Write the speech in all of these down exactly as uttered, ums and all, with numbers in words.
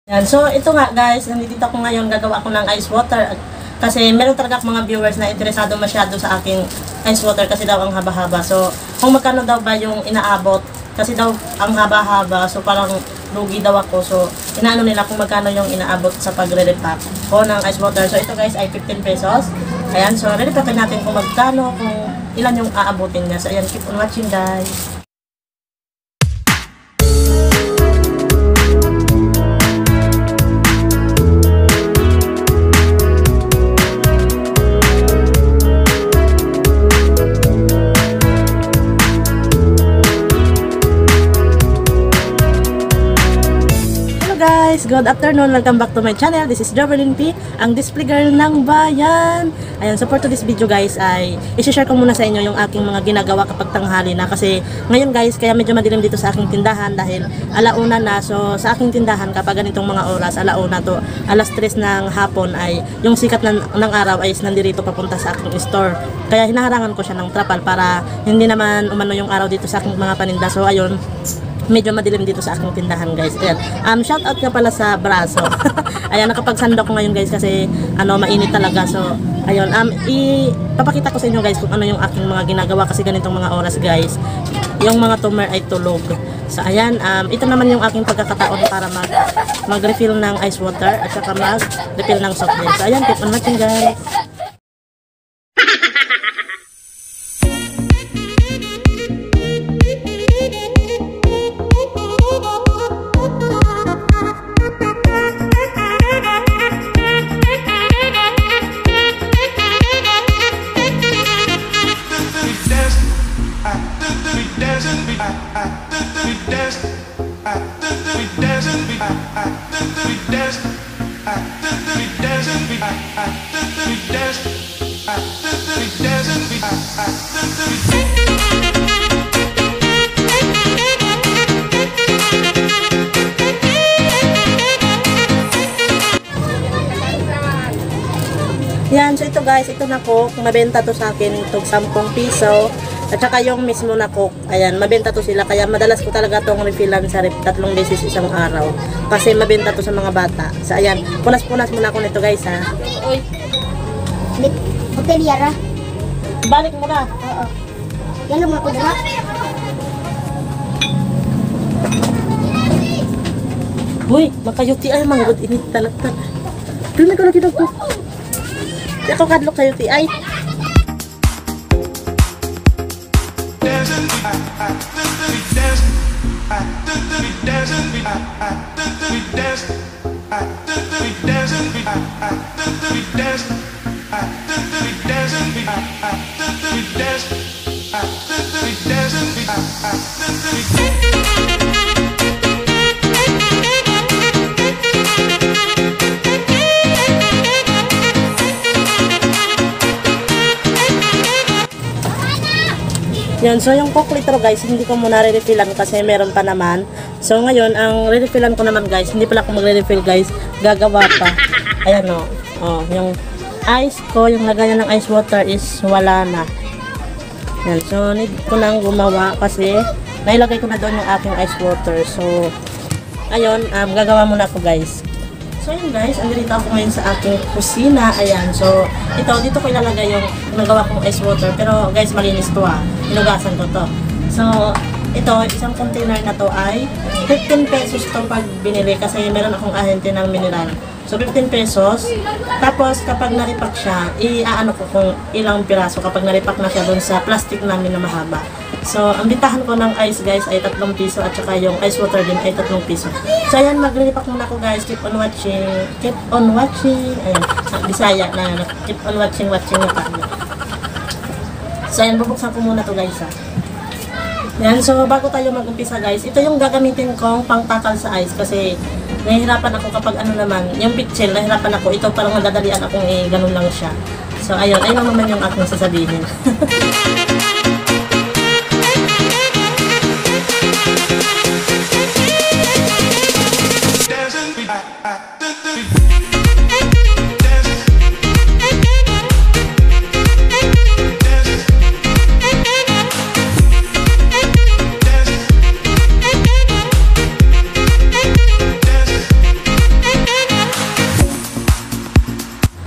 Yan. So, ito nga guys, nandito ako ngayon, gagawa ako ng ice water. Kasi meron talaga mga viewers na interesado masyado sa aking ice water kasi daw ang haba-haba. So, kung magkano daw ba yung inaabot, kasi daw ang haba-haba, so parang lugi daw ako. So, inaano nila kung magkano yung inaabot sa pagre-repack ko ng ice water. So, ito guys ay fifteen pesos. Ayan, so re-repackin natin kung magkano, kung ilan yung aabotin niya. So, ayan, keep on watching guys. Guys, good afternoon, welcome back to my channel. This is Jovelyn P, ang display girl ng bayan. Ayan, so for today's video guys ay i-share ko muna sa inyo yung aking mga ginagawa kapag tanghali na. Kasi ngayon guys, kaya medyo madilim dito sa aking tindahan dahil alauna na. So sa aking tindahan kapag ganitong mga oras, alauna to alas tres ng hapon ay yung sikat ng, ng araw ay nandirito papunta sa aking store. Kaya hinaharangan ko siya ng trapal para hindi naman umano yung araw dito sa aking mga paninda. So ayun, medyo madilim dito sa aking tindahan guys. Ayan. Um, shout out nga pala sa braso. Ayan, nakapagsandok ko ngayon guys kasi ano, mainit talaga. So, ayun, um, ipapakita ko sa inyo guys kung ano yung aking mga ginagawa kasi ganitong mga oras guys. Yung mga tumer ay tulog. So, ayan, um, ito naman yung aking pagkakataon para mag, mag-refill ng ice water at saka mag-refill ng soft drink. So, ayan, keep on watching guys. Yan, so ito guys, ito na coke, mabenta to sa akin itong sampung piso. At saka yung mismo na coke, ayan, mabenta to sila. Kaya madalas ko talaga tong refillan sa ref, tatlong beses isang araw. Kasi mabenta to sa mga bata. So ayan, punas-punas muna ako nito guys ha. Uy, hotel yara. Balik mo na. Oo. Yan lang ako dala. Uy, makayuti ay manggod init talatan. Pero na ko lagi daw ko. Ako kadlok kayo ti ay. Yan, so yung coke litro guys, hindi ko muna re-refillan kasi meron pa naman. So ngayon, ang re-refillan ko naman guys, hindi pala ako magre-refill guys, gagawa pa. Ayan o, oh, yung ice ko, yung lagayan ng ice water is wala na. Yan, so need ko nang gumawa kasi nailagay ko na doon yung aking ice water. So, ayun, um, gagawa muna ako guys. So yun guys, andito ako ngayon sa aking kusina. Ayan, so ito, dito ko ilalagay yung nagawa kong ice water. Pero guys, malinis to ah. Hinugasan ko to. So, ito, isang container na to ay fifteen pesos to pag binili kasi meron akong ahente ng mineral. So, fifteen pesos. Tapos, kapag naripak siya, i-aano ko kung ilang piraso kapag naripak na siya dun sa plastic namin na mahaba. So, ang bitahan ko ng ice guys ay tatlong piso at saka yung ice water din ay tatlong piso. So, ayan, maglilipak muna ako guys. Keep on watching. Keep on watching. Ayan, Bisaya na. Keep on watching, watching na tayo. So, ayan, bubuksan ko muna to guys ha. Ayan, so bago tayo mag-umpisa guys, ito yung gagamitin kong pangtakal sa ice kasi nahihirapan ako kapag ano naman, yung pitchel, nahihirapan ako. Ito parang madadalian akong eh, ganun lang siya. So, ayun, ayun lang naman yung aking sasabihin.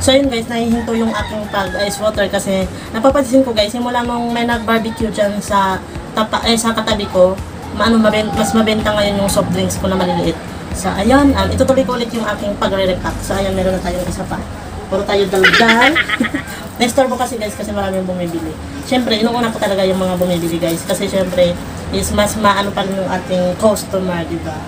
So yun guys, nahihinto yung aking pag-ice water kasi napapansin ko guys, simula nung may nag-barbecue dyan sa, tapa, eh, sa katabi ko, maano, maben, mas mabenta ngayon yung soft drinks ko na maliliit. So ayan, um, itutuloy ko ulit yung aking pag-re-repack. So ayan, meron na tayong isa pa. Puro tayo daldal. Na-store kasi guys kasi maraming bumibili. Siyempre, inuuna ko talaga yung mga bumibili guys. Kasi siyempre, is mas maano pa rin yung ating customer, di ba?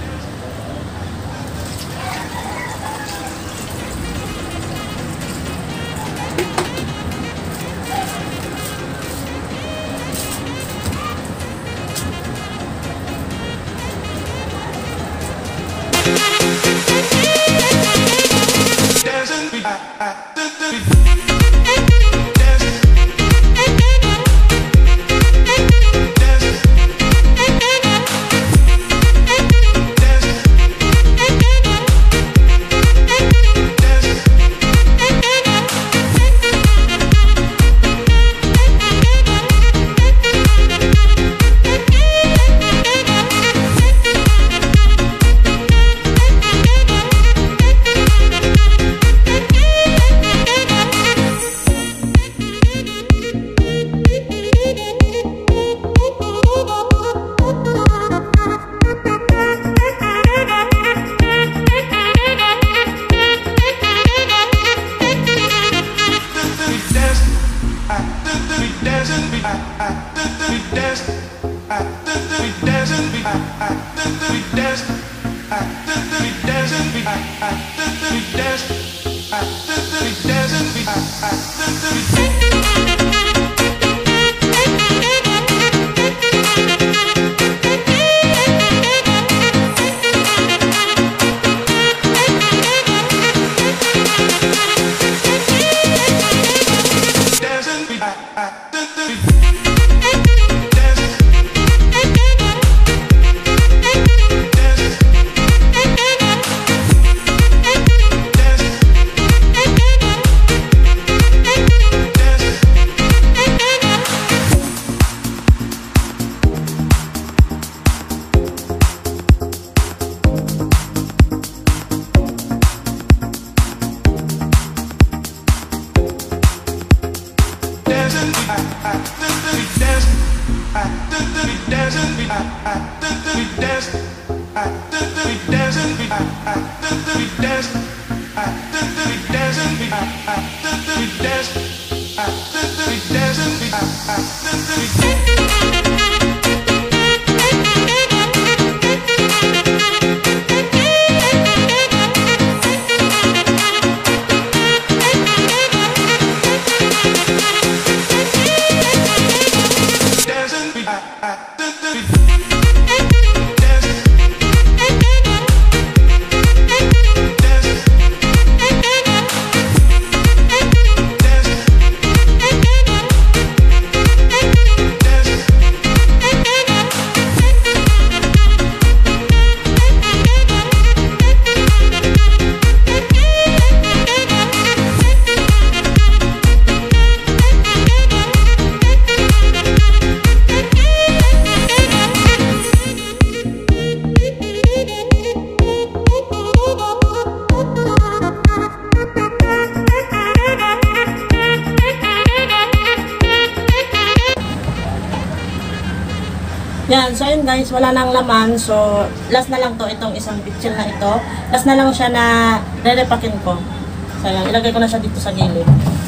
Yan, so yun guys, wala nang laman. So, last na lang to, itong isang pitchel na ito. Last na lang siya na re-repakin ko. So, yan, ilagay ko na siya dito sa gilid.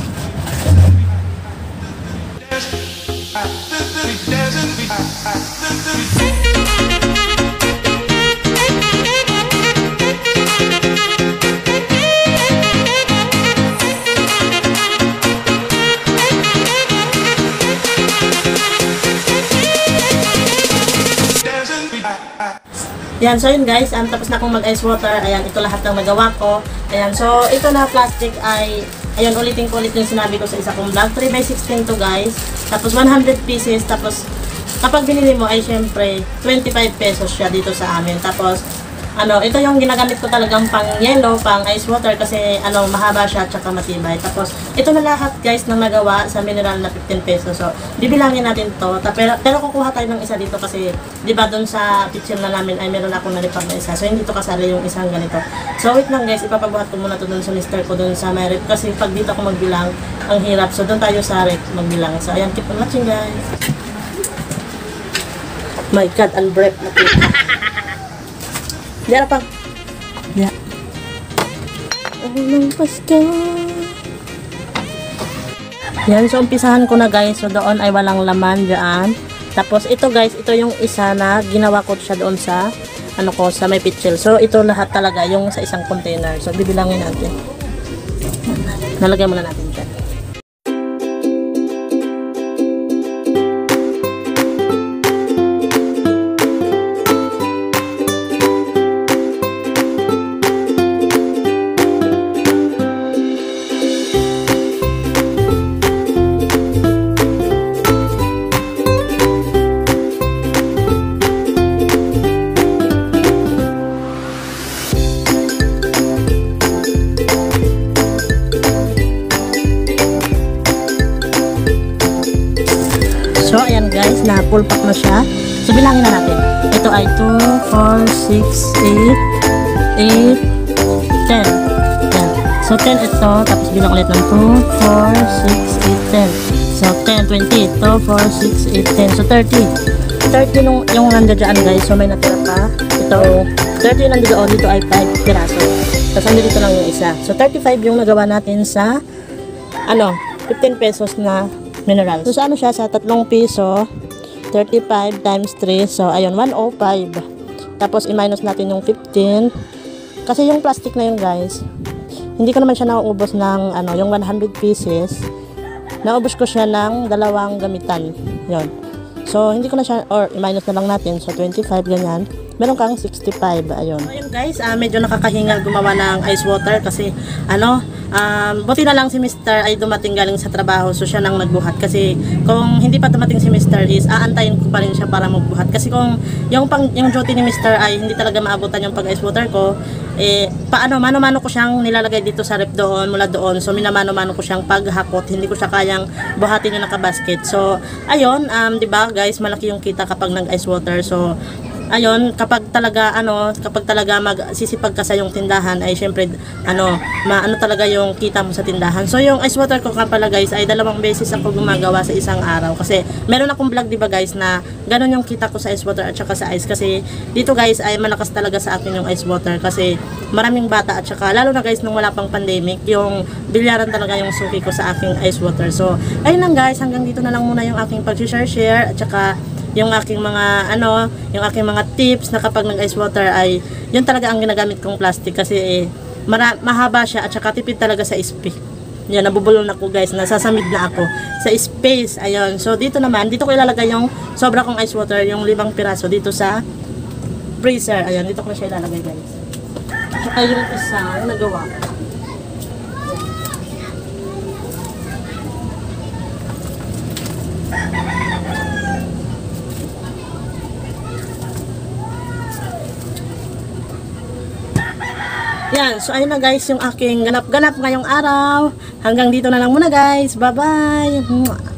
Yan, so yun guys, um, tapos na akong mag-ice water. Ayan, ito lahat ng nagawa ko. Ayan, so ito na plastic ay, ayan, ulitin ko ulit yung sinabi ko sa isa kong vlog. three by sixteen to guys. Tapos one hundred pieces. Tapos kapag binili mo ay syempre twenty-five pesos siya dito sa amin. Tapos ano, ito yung ginagamit ko talagang pang yellow, pang ice water kasi ano, mahaba siya at saka matibay. Tapos, ito na lahat guys na nagawa sa mineral na fifteen pesos. So, bibilangin natin to. Ta- Pero, pero kukuha tayo ng isa dito kasi, di ba doon sa kitchen na namin ay meron akong nalipag na isa. So, hindi to kasali yung isang ganito. So, wait lang guys, ipapabuhat ko muna to doon sa mister ko doon sa may rep. Kasi pag dito ako magbilang, ang hirap. So, doon tayo sa rep magbilang. So, ayan, keep on watching guys. My God, ang breath na kita. Diyan pa. Yeah. Oh, ng Pasko. Yan, so umpisahan ko na guys. So doon ay walang laman dyan. Tapos ito guys, ito yung isa na ginawa ko siya doon sa ano ko, sa may pitchel. So ito lahat talaga yung sa isang container. So bibilangin natin. Nalagay muna natin dyan. So, ayan guys, na full pack na siya. So, bilangin na natin. Ito ay two, four, six, eight, eight, ten. Yan. So, ten ito. Tapos, bilang ulit ng two, four, six, eight, ten. So, ten, twenty. two, four, six, eight, ten. So, thirty. thirty nung, yung nandiyan guys. So, may natira pa. Ito, thirty yung nandiyan. Dito ay five piraso. Tapos, dito lang yung isa. So, thirty-five yung nagawa natin sa, ano, fifteen pesos na mineral. So, sa ano siya? Sa tatlong piso, thirty-five times three. So, ayun, one oh five. Tapos, i-minus natin yung fifteen. Kasi yung plastic na yun, guys, hindi ko naman siya nauubos ng, ano, yung one hundred pieces. Naubos ko siya ng dalawang gamitan. Yun. So, hindi ko na siya, or i-minus na lang natin. So, twenty-five, ganyan. Meron kang sixty-five. Ayun. So, ayun, guys, uh, medyo nakakahingal gumawa ng ice water kasi, ano, Um, buti na lang si mister ay dumating galing sa trabaho, so siya nang nagbuhat. Kasi kung hindi pa dumating si mister is aantayin ko pa rin siya para magbuhat. Kasi kung yung, pang, yung duty ni mister ay hindi talaga maabutan yung pag ice water ko, eh paano, mano-mano ko siyang nilalagay dito sa rep doon, mula doon. So minamano-mano ko siyang paghakot, hindi ko siya kayang buhatin yung nakabasket. So ayun, um, diba guys, malaki yung kita kapag nag ice water. So ayun, kapag talaga ano, kapag talaga magsisipag ka sa yung tindahan ay syempre ano, maano talaga yung kita mo sa tindahan. So yung ice water ko nga pala guys ay dalawang beses ako gumagawa sa isang araw kasi meron akong vlog, di ba guys, na ganun yung kita ko sa ice water at saka sa ice. Kasi dito guys ay malakas talaga sa akin yung ice water kasi maraming bata at saka lalo na guys nung wala pang pandemic, yung bilyaran talaga yung suki ko sa aking ice water. So ayun lang guys, hanggang dito na lang muna yung aking pag-share-share at saka yung aking mga ano, yung aking mga tips na kapag nag-ice water ay yun talaga ang ginagamit kong plastic kasi eh, mara, mahaba siya at saka tipid talaga sa space. Yan, nabubulol na ko guys, nasasamid na ako sa space. Ayun, so dito naman, dito ko ilalagay yung sobra kong ice water, yung limang piraso dito sa freezer. Ayun, dito ko na siya ilalagay guys. At saka yung isa, yung nagawa. Yan, so ayun na guys yung aking ganap-ganap ngayong araw. Hanggang dito na lang muna guys. Bye-bye!